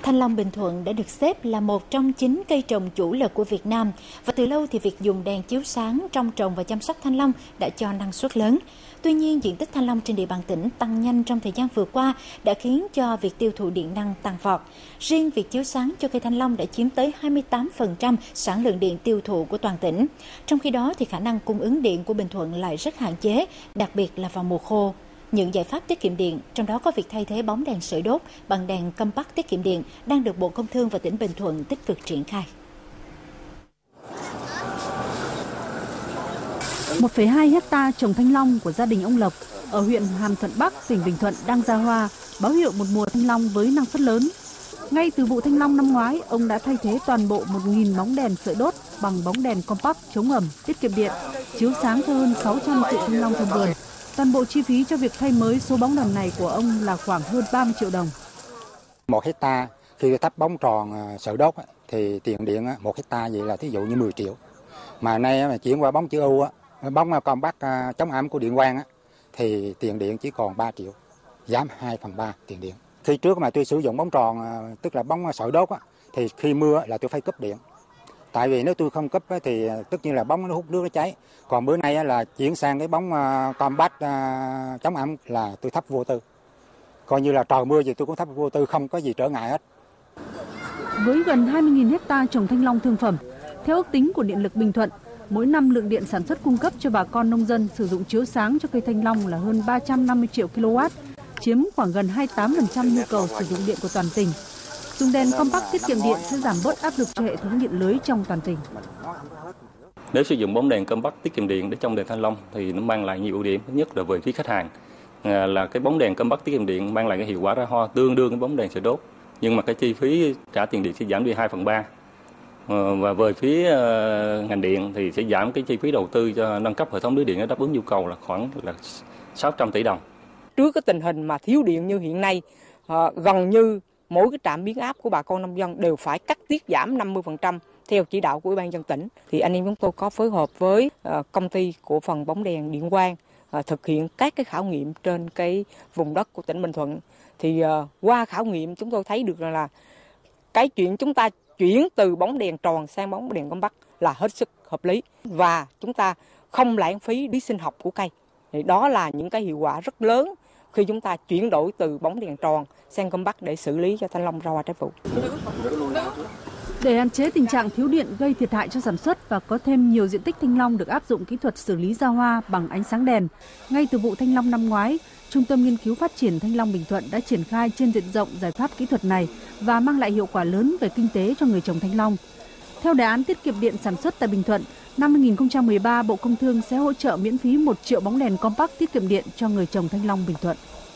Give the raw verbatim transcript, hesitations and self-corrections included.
Thanh long Bình Thuận đã được xếp là một trong chín cây trồng chủ lực của Việt Nam và từ lâu thì việc dùng đèn chiếu sáng trong trồng và chăm sóc thanh long đã cho năng suất lớn. Tuy nhiên, diện tích thanh long trên địa bàn tỉnh tăng nhanh trong thời gian vừa qua đã khiến cho việc tiêu thụ điện năng tăng vọt. Riêng việc chiếu sáng cho cây thanh long đã chiếm tới hai mươi tám phần trăm sản lượng điện tiêu thụ của toàn tỉnh. Trong khi đó, thì khả năng cung ứng điện của Bình Thuận lại rất hạn chế, đặc biệt là vào mùa khô. Những giải pháp tiết kiệm điện, trong đó có việc thay thế bóng đèn sưởi đốt bằng đèn compact tiết kiệm điện, đang được Bộ Công Thương và tỉnh Bình Thuận tích cực triển khai. một phẩy hai hecta trồng thanh long của gia đình ông Lộc ở huyện Hàm Thuận Bắc, tỉnh Bình Thuận đang ra hoa, báo hiệu một mùa thanh long với năng suất lớn. Ngay từ vụ thanh long năm ngoái, ông đã thay thế toàn bộ một nghìn bóng đèn sưởi đốt bằng bóng đèn compact chống ẩm, tiết kiệm điện, chiếu sáng cho hơn sáu trăm triệu thanh long trong vườn. Toàn bộ chi phí cho việc thay mới số bóng đèn này của ông là khoảng hơn ba mươi triệu đồng. Một hecta khi thắp bóng tròn sưởi đốt thì tiền điện một hecta vậy là thí dụ như mười triệu. Mà nay mà chuyển qua bóng chữ U, bóng compact chống ẩm của Điện Quang thì tiền điện chỉ còn ba triệu, giảm hai phần ba tiền điện. Khi trước mà tôi sử dụng bóng tròn, tức là bóng sưởi đốt thì khi mưa là tôi phải cúp điện. Tại vì nếu tôi không cấp thì tất nhiên là bóng nó hút nước nó cháy. Còn bữa nay là chuyển sang cái bóng compact chống ẩm là tôi thắp vô tư. Coi như là trời mưa gì tôi cũng thắp vô tư, không có gì trở ngại hết. Với gần hai mươi nghìn hecta trồng thanh long thương phẩm, theo ước tính của Điện lực Bình Thuận, mỗi năm lượng điện sản xuất cung cấp cho bà con nông dân sử dụng chiếu sáng cho cây thanh long là hơn ba trăm năm mươi triệu ki lô oát, chiếm khoảng gần hai mươi tám phần trăm nhu cầu sử dụng điện của toàn tỉnh. Dùng đèn compact tiết kiệm điện sẽ giảm bớt áp lực cho hệ thống điện lưới trong toàn tỉnh. Nếu sử dụng bóng đèn compact tiết kiệm điện để trong đèn thanh long thì nó mang lại nhiều ưu điểm. Thứ nhất là về phía khách hàng, là cái bóng đèn compact tiết kiệm điện mang lại cái hiệu quả ra hoa tương đương với bóng đèn sưởi đốt, nhưng mà cái chi phí trả tiền điện sẽ giảm đi hai phần ba. Và về phía ngành điện thì sẽ giảm cái chi phí đầu tư cho nâng cấp hệ thống lưới điện để đáp ứng nhu cầu là khoảng là sáu trăm tỷ đồng. Trước cái tình hình mà thiếu điện như hiện nay, gần như mỗi cái trạm biến áp của bà con nông dân đều phải cắt tiết giảm năm mươi phần trăm theo chỉ đạo của Ủy ban nhân dân tỉnh. Thì anh em chúng tôi có phối hợp với công ty cổ phần bóng đèn Điện Quang thực hiện các cái khảo nghiệm trên cái vùng đất của tỉnh Bình Thuận. Thì qua khảo nghiệm chúng tôi thấy được là cái chuyện chúng ta chuyển từ bóng đèn tròn sang bóng đèn compact là hết sức hợp lý và chúng ta không lãng phí lý sinh học của cây. Thì đó là những cái hiệu quả rất lớn khi chúng ta chuyển đổi từ bóng đèn tròn sang compact để xử lý cho thanh long ra hoa trái vụ. Để hạn chế tình trạng thiếu điện gây thiệt hại cho sản xuất và có thêm nhiều diện tích thanh long được áp dụng kỹ thuật xử lý ra hoa bằng ánh sáng đèn, ngay từ vụ thanh long năm ngoái, Trung tâm Nghiên cứu Phát triển Thanh long Bình Thuận đã triển khai trên diện rộng giải pháp kỹ thuật này và mang lại hiệu quả lớn về kinh tế cho người trồng thanh long. Theo đề án tiết kiệm điện sản xuất tại Bình Thuận, năm hai nghìn không trăm mười ba, Bộ Công Thương sẽ hỗ trợ miễn phí một triệu bóng đèn compact tiết kiệm điện cho người trồng thanh long Bình Thuận.